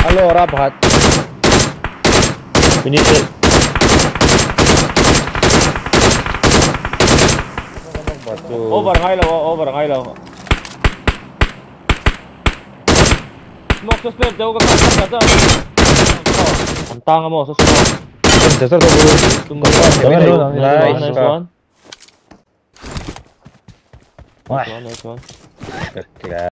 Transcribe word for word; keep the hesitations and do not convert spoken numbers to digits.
Allora, bahat. Pinisi. Over ang ilaw, over ang ilaw. Smoke suspect, daw ka pa sa. Ang tanga mo sa smoke. Sensor to bro. Nice, nice one. Wah. Nice one, nice one. Kaya